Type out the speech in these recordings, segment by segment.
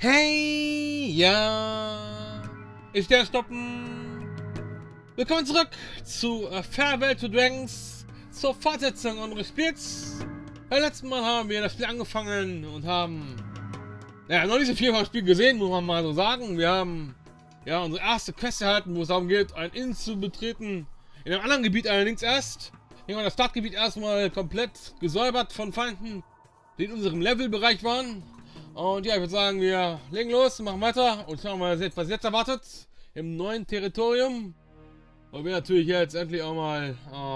Hey, ja, ist der Stoppen. Willkommen zurück zu Farewell to Dragons, zur Fortsetzung unseres Spiels. Beim letzten Mal haben wir das Spiel angefangen und haben noch nicht so viel vom Spiel gesehen, muss man mal so sagen. Wir haben ja unsere erste Quest erhalten, wo es darum geht, ein Inn zu betreten. In einem anderen Gebiet allerdings erst. Hier haben wir das Startgebiet erstmal komplett gesäubert von Feinden, die in unserem Levelbereich waren. Und ja, ich würde sagen, wir legen los, machen weiter und schauen mal, was jetzt erwartet im neuen Territorium. Und wir natürlich jetzt endlich auch mal,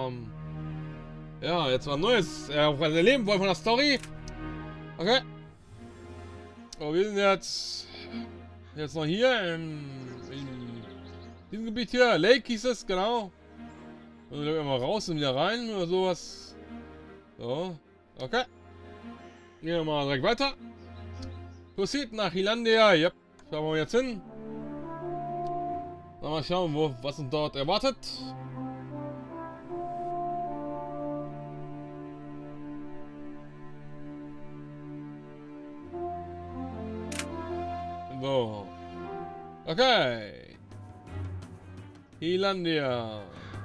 ja, jetzt mal ein neues erleben wollen von der Story. Okay. So, wir sind jetzt noch hier in diesem Gebiet hier. Lake hieß es, genau. Und dann gehen wir mal raus und wieder rein oder sowas. So, okay. Gehen wir mal direkt weiter. Proceed nach Hilandia. Ja, schauen wir jetzt hin. Mal schauen, was uns dort erwartet. So. Okay. Hilandia.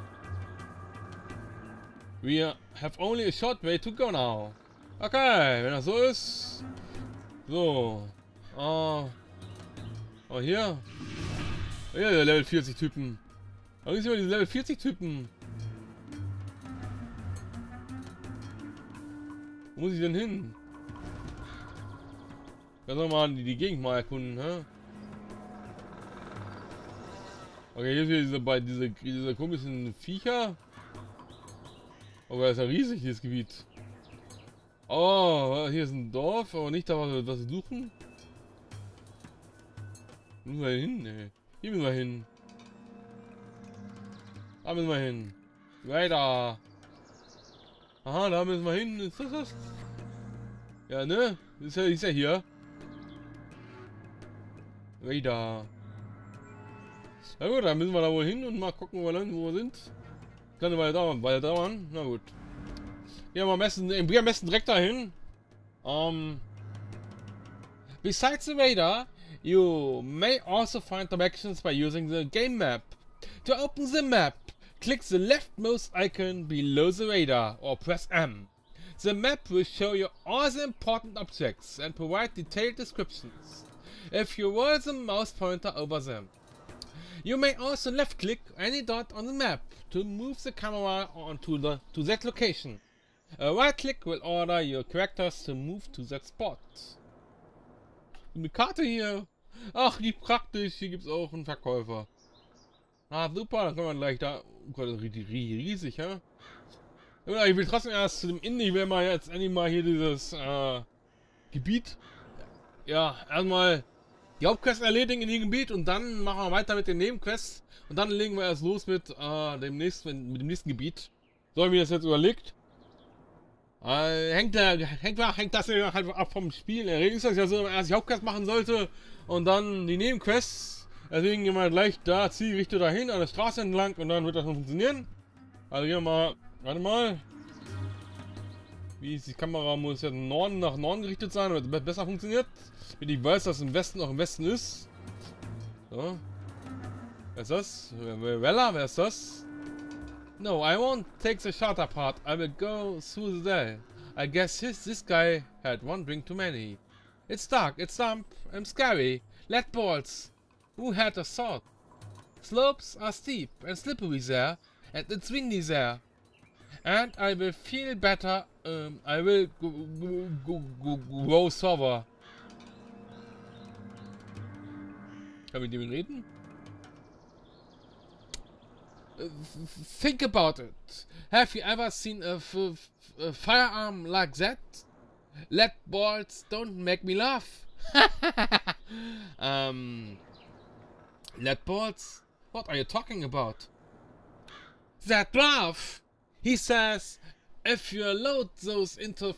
We have only a short way to go now. Okay, wenn das so ist. So. Oh, hier. Ja, der Level 40 Typen. Aber ist immer diese Level 40 Typen. Wo muss ich denn hin? Ja, soll mal die Gegend mal erkunden, hä? Okay, hier ist wieder diese komischen Viecher. Aber das ist ja riesig, dieses Gebiet. Oh, hier ist ein Dorf, aber nicht da, was wir suchen. Wo müssen wir hin? Nee. Hier müssen wir hin. Da müssen wir hin. Weiter. Aha, da müssen wir hin. Ist das? Ja, ne? Ist ja hier. Weiter. Na gut, dann müssen wir da wohl hin und mal gucken, wo wir sind. Kann eine Weile dauern. Na gut. Gehen wir am besten direkt dahin. Besides the radar, you may also find directions by using the game map. To open the map, click the leftmost icon below the radar or press M. The map will show you all the important objects and provide detailed descriptions if you roll the mouse pointer over them. You may also left click any dot on the map to move the camera onto to that location. A right click will order your characters to move to that spot. Eine Karte hier. Ach, wie praktisch. Hier gibt es auch einen Verkäufer. Ah, super. Dann können wir gleich da. Oh Gott, das ist richtig riesig, ja? Ja, ich will trotzdem erst zu dem Inn. Ich will mal jetzt endlich mal hier dieses Gebiet. Ja, erstmal die Hauptquest erledigen in dem Gebiet und dann machen wir weiter mit den Nebenquests. Und dann legen wir erst los mit dem nächsten Gebiet. So habe ich mir das jetzt überlegt. Hängt das ja halt ab vom Spiel. In der Regel ist das ja so, dass man erst die Hauptquest machen sollte und dann die Nebenquests. Deswegen gehen wir gleich da, Zielrichtung dahin, an der Straße entlang und dann wird das schon funktionieren. Also gehen wir mal, warte mal. Wie ist die Kamera? Muss ja nach Norden gerichtet sein, damit es besser funktioniert. Wenn ich weiß, dass im Westen auch im Westen ist. So. Wer ist das? Wer ist das? No, I won't take the shorter part. I will go through the day. I guess this guy had one drink too many. It's dark, it's damp, and scary. Lead balls. Who had a thought? Slopes are steep and slippery there, and it's windy there. And I will feel better. I will go sober. Kann ich mit dem reden? Think about it. Have you ever seen a firearm like that? Lead balls don't make me laugh. Lead balls? What are you talking about? That laugh! He says, if you load those into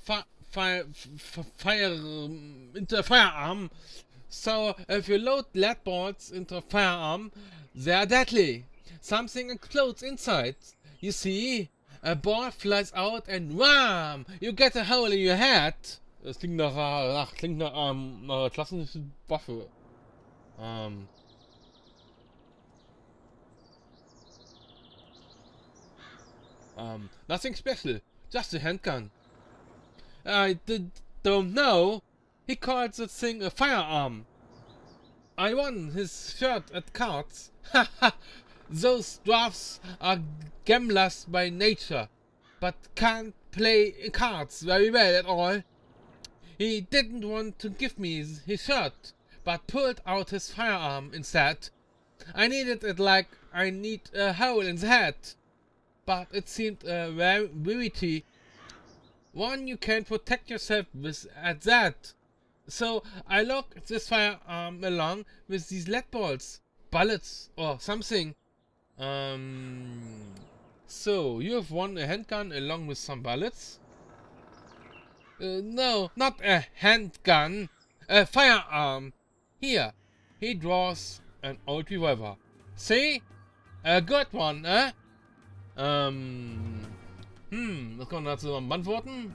firearm, so if you load lead balls into a firearm, they are deadly. Something explodes inside. You see, a ball flies out and wham! You get a hole in your head. Das klingt nach einer klassischen Waffe. Nothing special, just a handgun. Don't know. He called the thing a firearm. I won his shirt at cards. Haha, those dwarfs are gamblers by nature, but can't play cards very well at all. He didn't want to give me his shirt, but pulled out his firearm instead. I needed it like I need a hole in the head, but it seemed a rarity. One you can protect yourself with at that. So I locked this firearm along with these lead balls, bullets or something. So you have won a handgun along with some bullets? No, not a handgun, a firearm. Here, he draws an old revolver. See? A good one, eh? Was kann man dazu beantworten?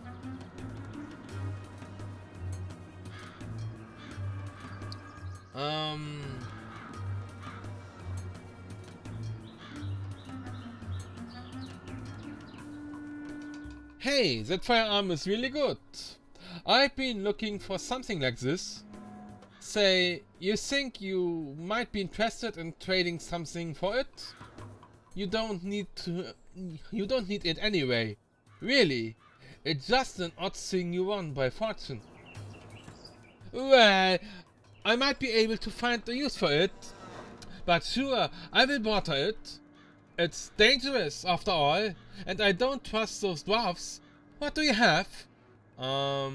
Hey, that firearm is really good. I've been looking for something like this. Say, you think you might be interested in trading something for it? You don't need it anyway. Really, it's just an odd thing you won by fortune. Well, I might be able to find a use for it, but sure, I will barter it. It's dangerous after all, and I don't trust those dwarfs. What do you have? A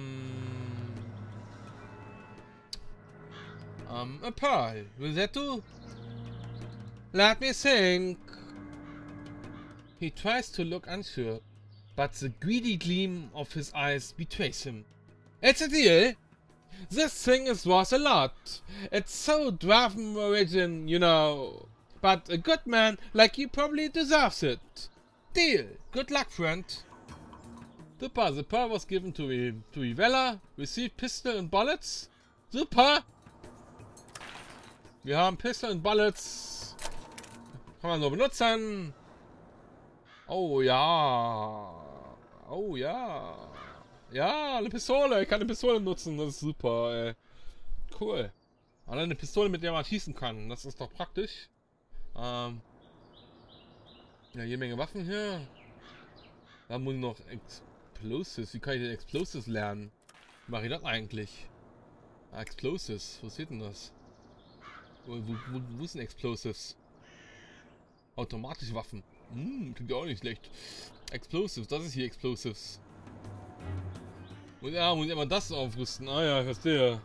pearl. Will that do? Let me think. He tries to look unsure, but the greedy gleam of his eyes betrays him. It's a deal. This thing is worth a lot. It's so Dwarven origin, you know. But a good man like you probably deserves it. Deal. Good luck, friend. Super, the pearl was given to Rivella. Received pistol and bullets. Super. Wir haben Pistol und Bullets. Kann man so benutzen. Oh ja. Oh ja. Ja, eine Pistole. Ich kann eine Pistole nutzen. Das ist super, ey. Cool. Allein eine Pistole, mit der man schießen kann. Das ist doch praktisch. Ja, jede Menge Waffen hier. Da muss ich noch Explosives. Wie kann ich denn Explosives lernen? Wie mache ich das eigentlich? Explosives. Wo steht denn das? Wo sind Explosives? Automatische Waffen. Klingt ja auch nicht schlecht. Explosives. Das ist hier Explosives. Ja, muss ich immer das aufrüsten. Ah ja, ich verstehe.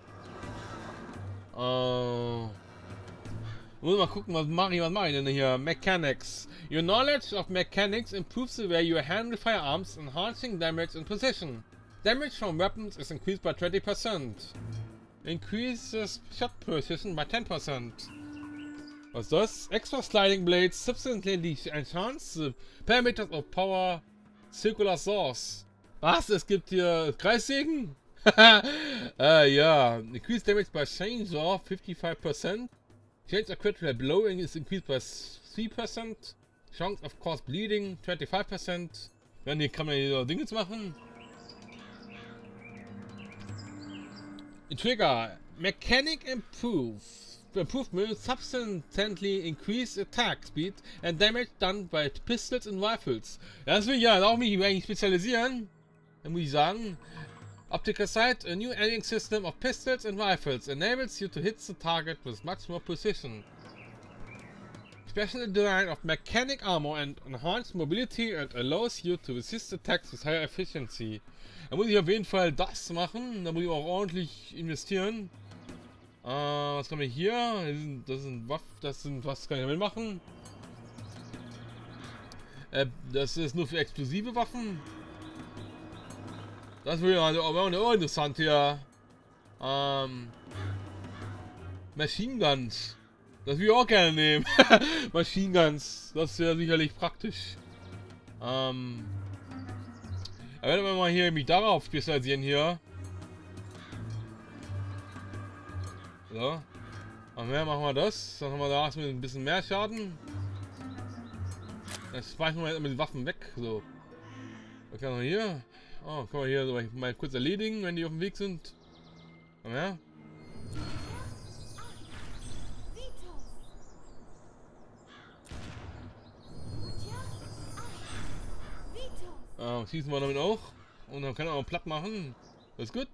Muss mal gucken, was mache ich denn hier? Mechanics. Your knowledge of mechanics improves the way you handle firearms, enhancing damage and precision. Damage from weapons is increased by 20%. Increases shot precision by 10%. Was ist das? Extra sliding blades substantially enhance the parameters of power circular saws. Was? Es gibt hier Kreissägen? Ja. Increased damage by chainsaw 55%. Chance of critical blowing is increased by 3%. Chance of cause bleeding 25%. Ja, hier kann man hier Dinge machen. Trigger. Mechanic improvement substantially increase attack speed and damage done by pistols and rifles. Ja, das will ich ja auch mich eigentlich spezialisieren. Dann muss ich sagen. Optical sight, a new aiming system of pistols and rifles, enables you to hit the target with much more precision. Special design of mechanic armor and enhanced mobility and allows you to resist attacks with higher efficiency. Da muss ich auf jeden Fall das machen, da muss ich auch ordentlich investieren. Was kann man hier? Was kann ich damit machen? Das ist nur für explosive Waffen. Das wäre auch interessant hier. Machine Guns. Das würde ich auch gerne nehmen. Machine Guns. Das wäre sicherlich praktisch. Da werden wir mal hier mich darauf spezialisieren hier. So. Und mehr machen wir das. Dann haben wir da mit ein bisschen mehr Schaden. Dann speichern wir immer die Waffen weg. So. Was kann man hier? Oh, kann man hier so mal kurz erledigen, wenn die auf dem Weg sind. Ja. Schießen wir damit auch. Und dann kann er auch platt machen. Das ist gut.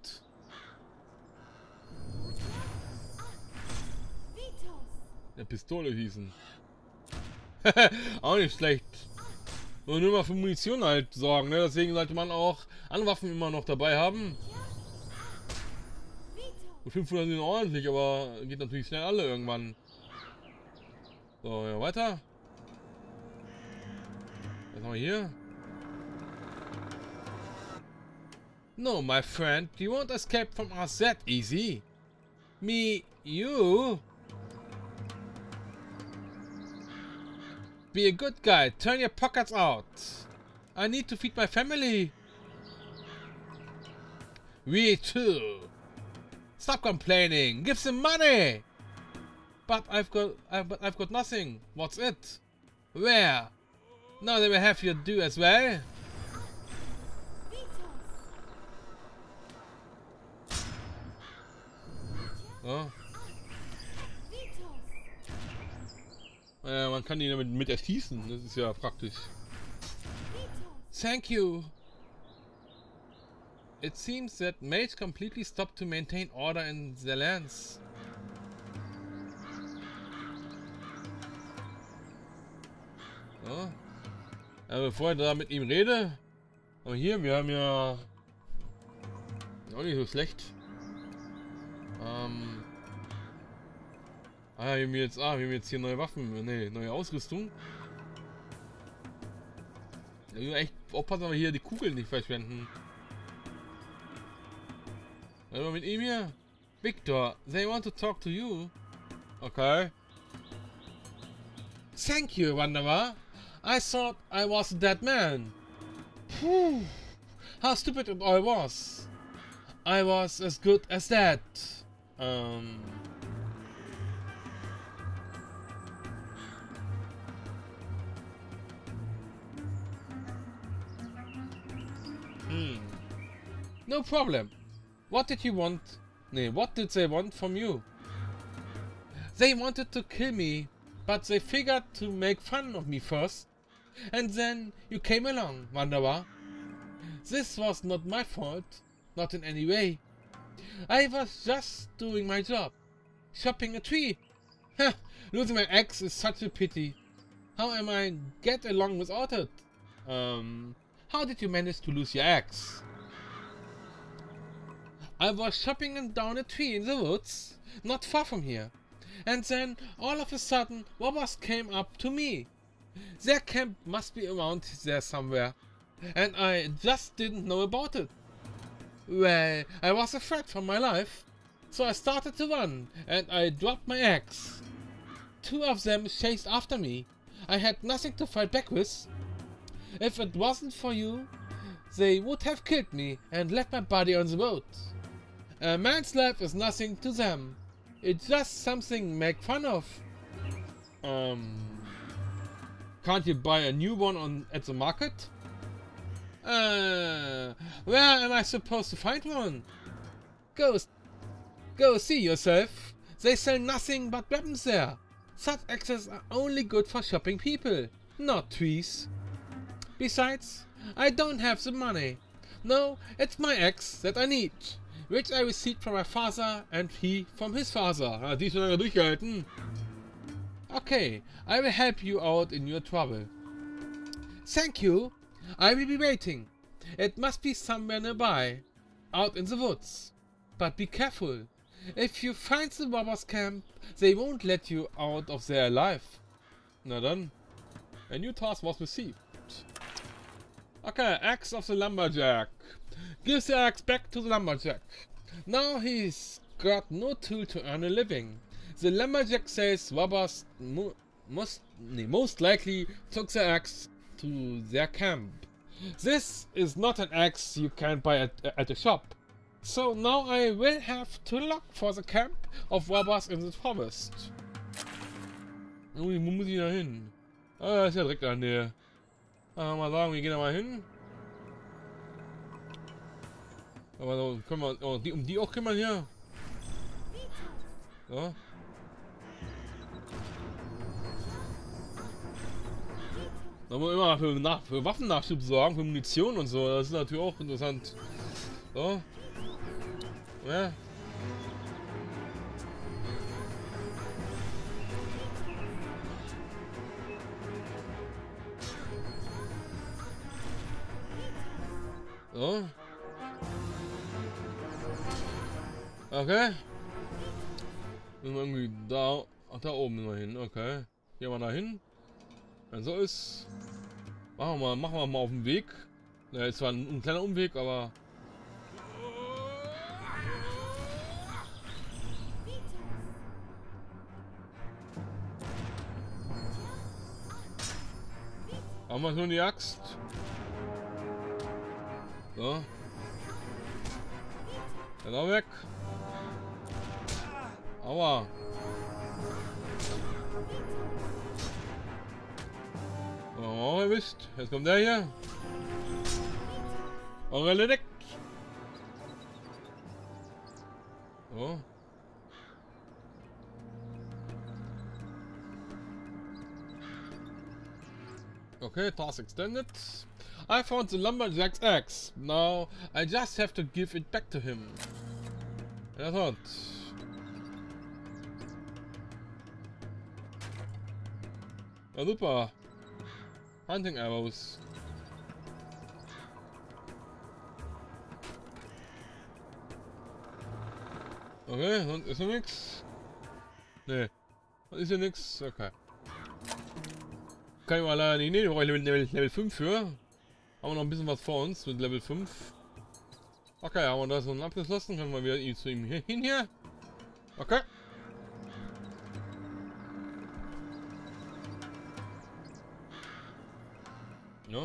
Der Pistole schießen. Auch nicht schlecht. Und nur mal für Munition halt sorgen, ne? Deswegen sollte man auch Anwaffen immer noch dabei haben. Und 500 sind ordentlich, aber geht natürlich schnell alle irgendwann. So, ja, weiter. Was haben wir hier? No, my friend, you won't escape from us that easy. Me, you. Be a good guy, turn your pockets out. I need to feed my family. We too. Stop complaining, give some money. But I've got nothing. What's it? Where? Now they will have you do as well. So. Man kann ihn damit mit erschießen, das ist ja praktisch. Thank you. It seems that mages completely stopped to maintain order in their lands. So. Bevor ich da mit ihm rede, aber hier, wir haben ja auch nicht so schlecht. Wir haben jetzt hier neue Waffen, ne, neue Ausrüstung. Ja, echt aufpassen, aber hier die Kugeln nicht verschwenden. Aber mit ihm hier? Victor, they want to talk to you. Okay. Thank you, Wanderer. I thought I was a dead man. Phew. How stupid it all was. I was as good as that. No problem. What did you want? What did they want from you? They wanted to kill me, but they figured to make fun of me first. And then you came along, Wanderer. This was not my fault, not in any way. I was just doing my job, chopping a tree. Losing my axe is such a pity. How am I get along without it? How did you manage to lose your axe? I was chopping down a tree in the woods, not far from here. And then, all of a sudden, robbers came up to me. Their camp must be around there somewhere. And I just didn't know about it. Well, I was afraid for my life. So I started to run, and I dropped my axe. Two of them chased after me. I had nothing to fight back with. If it wasn't for you, they would have killed me and left my body on the road. A man's life is nothing to them. It's just something to make fun of. Can't you buy a new one at the market? Where am I supposed to find one? Go see yourself. They sell nothing but weapons there. Such axes are only good for shopping people, not trees. Besides, I don't have the money. No, it's my axe that I need, which I received from my father and he from his father. Die ist schon lange durchgehalten. Okay, I will help you out in your trouble. Thank you. I will be waiting. It must be somewhere nearby, out in the woods. But be careful. If you find the robbers' camp, they won't let you out of there alive. Na dann. A new task was received. Okay, axe of the lumberjack. Gives the axe back to the lumberjack. Now he's got no tool to earn a living. The lumberjack says robbers most likely took the axe to their camp. This is not an axe you can buy at a shop. So now I will have to look for the camp of robbers in the forest. Oh, wo muss ich da hin? Ah, ist ja direkt an der. Mal sagen, wir gehen da mal hin. Aber so können wir um die auch kümmern hier. So. Da muss man immer für Waffennachschub sorgen, für Munition und so. Das ist natürlich auch interessant. So. Ja. So. Okay. Müssen wir irgendwie da. Ach, da oben immer hin. Okay. Gehen wir da hin. Wenn so ist. Machen wir mal auf den Weg. Ja, ist zwar ein kleiner Umweg, aber. Haben wir schon die Axt? So. Dann auch weg. Aua. Oh, erwischt. Jetzt kommt der hier. Auch erledigt. So. Okay, task extended. I found the lumberjack's axe. Now I just have to give it back to him. Ja, tot. Ja, super. Hunting arrows. Okay, sonst ist hier nix. Nee. Ist hier nix? Okay. Kann ich mal leider nicht nehmen, da brauche ich Level 5 für. Haben wir noch ein bisschen was vor uns mit Level 5. Okay, haben wir das schon abgeschlossen, können wir wieder zu ihm hin hier. Okay. Ja.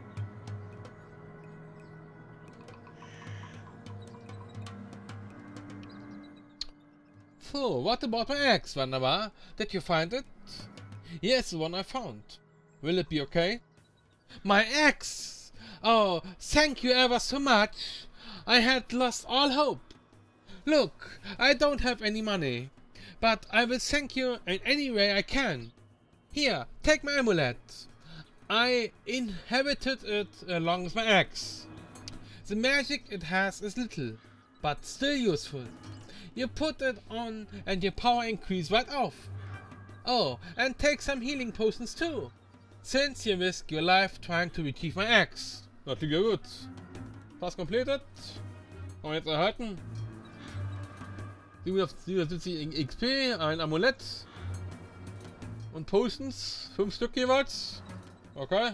So, what about my axe, Wunderbar? Did you find it? Yes, the one I found. Will it be okay? My axe! Oh, thank you ever so much. I had lost all hope. Look, I don't have any money, but I will thank you in any way I can. Here, take my amulet. I inherited it along with my axe. The magic it has is little, but still useful. You put it on and your power increase right off. Oh, and take some healing potions too, since you risk your life trying to retrieve my axe. Das klingt ja gut. Task completed. Haben wir jetzt erhalten. 770 XP, ein Amulett. Und Potions. 5 Stück jeweils. Okay.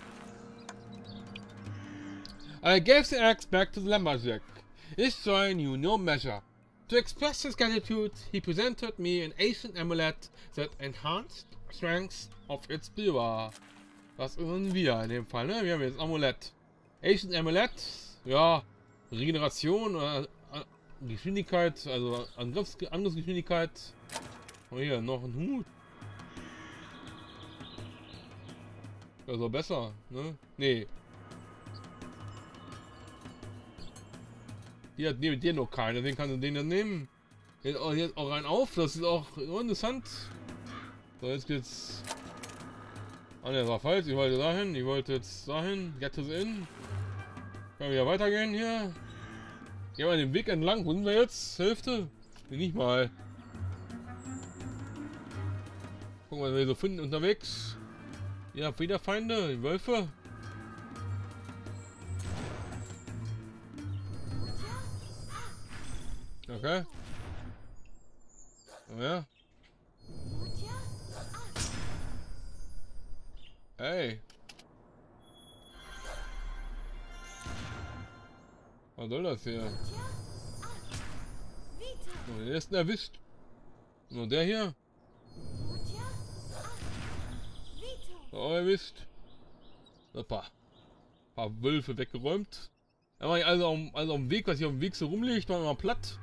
I gave the axe back to the lumberjack. His joy knew no measure. To express his gratitude, he presented me an ancient amulet that enhanced strength of its bearer. Das sind wir in dem Fall, ne? Wir haben jetzt Amulett. Ancient Amulet, ja, Regeneration oder Geschwindigkeit, also Angriffsgeschwindigkeit. Oh, hier noch ein Hut. Also besser, ne? Nee. Hier hat neben dir noch keinen, deswegen kannst du den dann nehmen. Jetzt auch rein auf, das ist auch interessant. So, jetzt geht's. Ah ne, das war falsch, ich wollte dahin, ich wollte jetzt dahin, get to the inn. Können wir wieder weitergehen hier. Gehen wir den Weg entlang, wo sind wir jetzt? Hälfte? Nee, nicht mal. Gucken, was wir so finden unterwegs. Ja, wieder Feinde, die Wölfe. Okay. Oh ja. Hey. Was soll das hier? Oh, den ersten erwischt. Nur der hier. So, erwischt. Ein paar Wölfe weggeräumt. Also auf dem Weg, was hier auf dem Weg so rumliegt, machen wir mal platt.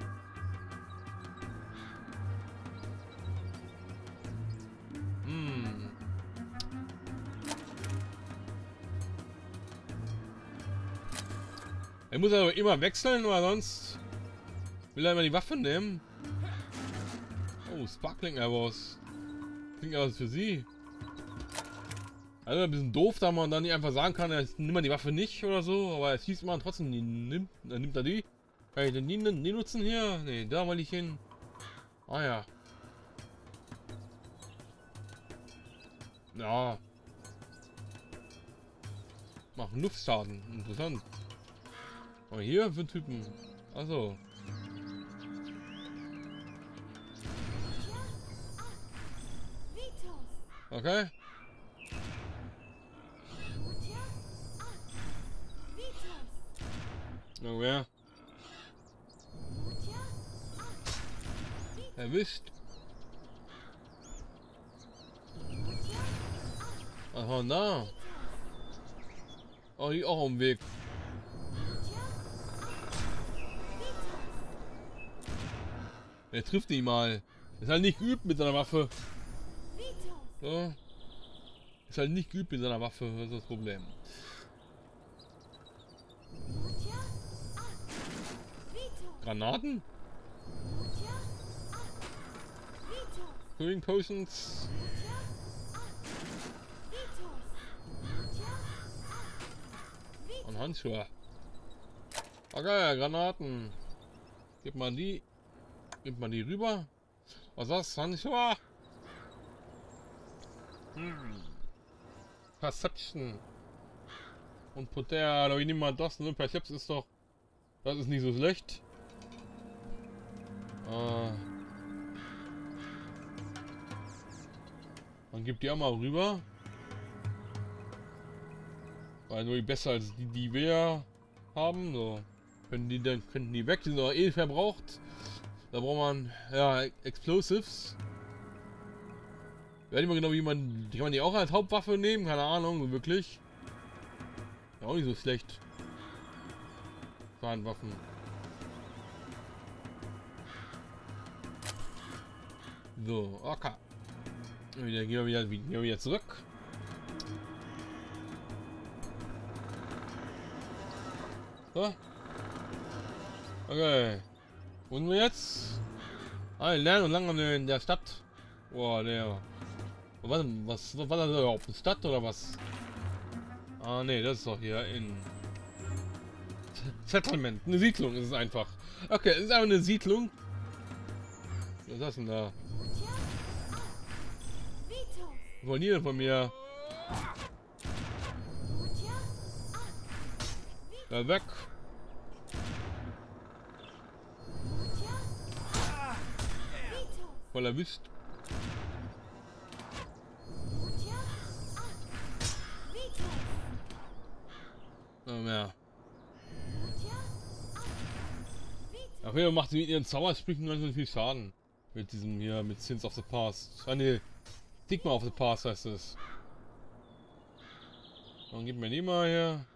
Er muss aber immer wechseln, oder sonst will er immer die Waffe nehmen. Oh, Sparkling Arrows. Klingt aber für sie. Also ein bisschen doof, da man dann nicht einfach sagen kann, er nimmt die Waffe nicht oder so, aber es hieß immer trotzdem, nimmt er die. Kann ich denn die nutzen hier? Ne, da wollte ich hin. Ah ja. Ja. Machen Luftschaden. Interessant. Aber hier für Typen. Achso. Okay. Irgendwer. Erwischt. Was war denn da? Oh, die auch am Weg. Er trifft ihn mal. Ist halt nicht geübt mit seiner Waffe. So. Ist halt nicht geübt mit seiner Waffe, das ist das Problem. Granaten? Healing Potions. Und Handschuhe. Okay, Granaten. Gib mal die. Gib mal die rüber. Was ist das? Handschuhe? Perception. Und Poter, aber ich nehme mal das, ne? Perception ist doch. Das ist nicht so schlecht. Dann gibt die auch mal rüber. Weil nur die besser als die, die wir haben. So. Können die weg, die sind auch eh verbraucht. Da braucht man ja Explosives. Ich weiß nicht mal genau, wie man. Die kann man die auch als Hauptwaffe nehmen, keine Ahnung, wirklich. Ja, auch nicht so schlecht. Waffen. So, okay. Gehen wir wieder zurück. So. Okay. Wo sind wir jetzt? Ah, lernen und langsam in der Stadt. Boah, der. Was war das überhaupt? Eine Stadt oder was? Ah, ne, das ist doch hier in. Settlement. Eine Siedlung ist es einfach. Okay, es ist einfach eine Siedlung. Was ist das denn da? Was wollen die denn von mir? Da weg. Voll erwischt. Ja. Auf jeden Fall macht sie mit ihren Zaubersprüchen ganz schön viel Schaden. Mit diesem hier, mit Sins of the Past. Ah ne, Stigma of the Past heißt es. Dann gib mir die mal hier.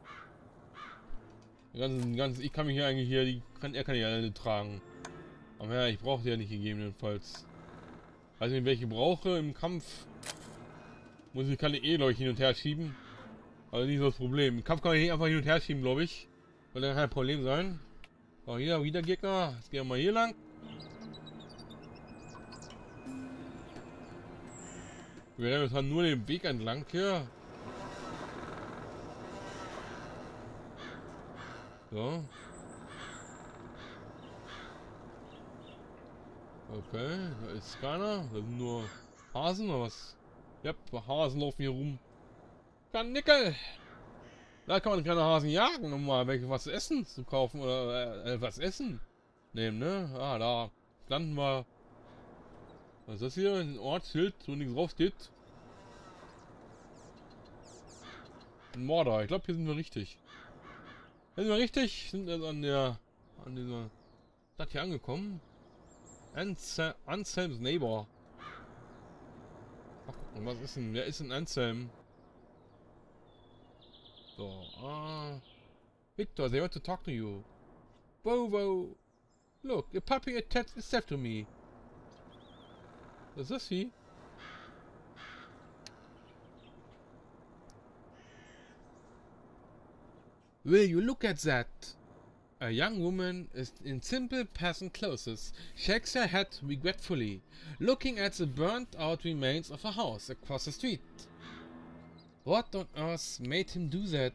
Ich kann mich hier eigentlich hier, er kann die alle tragen. Aber ja, ich brauche die ja nicht gegebenenfalls. Weiß nicht, welche brauche im Kampf. Kann ich eh, glaube ich, hin und her schieben. Also nicht so das Problem. Im Kampf kann ich einfach hin und her schieben, glaube ich. Soll ja kein Problem sein. So, hier wieder Gegner. Jetzt gehen wir mal hier lang. Wir werden jetzt nur den Weg entlang hier. So. Okay, da ist keiner. Da sind nur Hasen oder was? Ja, Hasen laufen hier rum. Nickel! Da kann man keine Hasen jagen, um mal was essen zu kaufen oder was essen nehmen, ne? Ah, da landen wir. Was ist das hier? Ein Ortsschild, wo nichts drauf steht. Ein Mörder. Ich glaube, hier sind wir richtig. Sind wir richtig? Sind wir an dieser Stadt hier angekommen? Anselms Neighbor. Ach, gucken, was ist denn? Wer ist denn Anselm? So, Victor, they want to talk to you. Whoa, whoa. Look, a puppy attached itself to me. Is this he? Will you look at that? A young woman is in simple peasant clothes shakes her head regretfully, looking at the burnt-out remains of a house across the street. What on earth made him do that?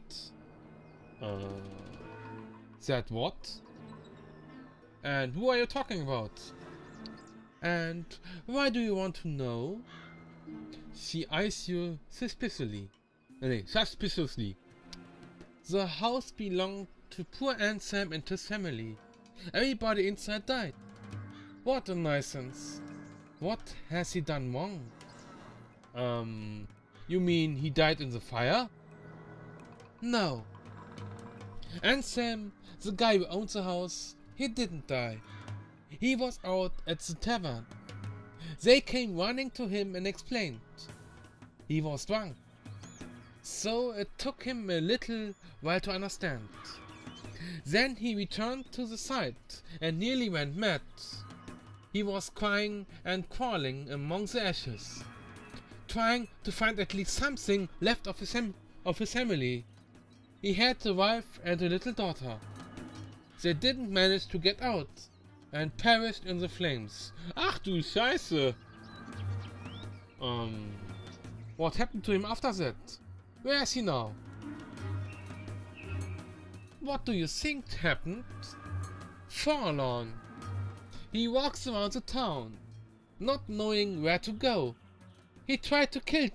That what? And who are you talking about? And why do you want to know? She eyes you suspiciously. Suspiciously. The house belonged to poor Ansem and his family. Everybody inside died. What a nuisance. What has he done wrong? You mean he died in the fire? No. Ansem, the guy who owns the house, he didn't die. He was out at the tavern. They came running to him and explained. He was drunk. So it took him a little while to understand. Then he returned to the site and nearly went mad. He was crying and crawling among the ashes, trying to find at least something left of his family. He had a wife and a little daughter. They didn't manage to get out and perished in the flames. Ach du Scheiße! What happened to him after that? Where is he now? What do you think happened? Forlorn. He walks around the town, not knowing where to go. He tried to kill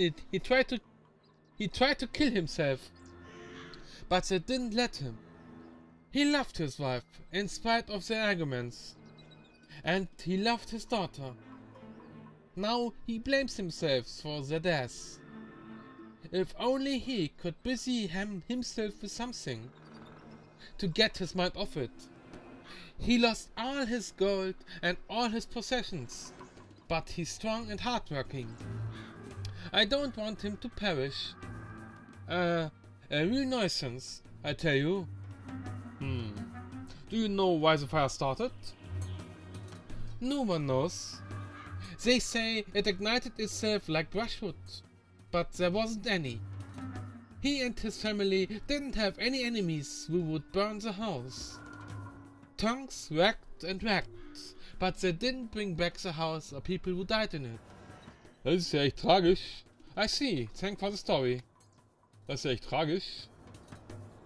himself, but they didn't let him. He loved his wife in spite of their arguments, and he loved his daughter. Now he blames himself for their death. If only he could busy himself with something to get his mind off it. He lost all his gold and all his possessions, but he's strong and hardworking. I don't want him to perish. A real nuisance, I tell you. Do you know why the fire started? No one knows. They say it ignited itself like brushwood, but there wasn't any. He and his family didn't have any enemies who would burn the house. Tongues wagged and wagged, but they didn't bring back the house or people who died in it. Das ist ja echt tragisch. I see, thanks for the story. Das ist ja echt tragisch.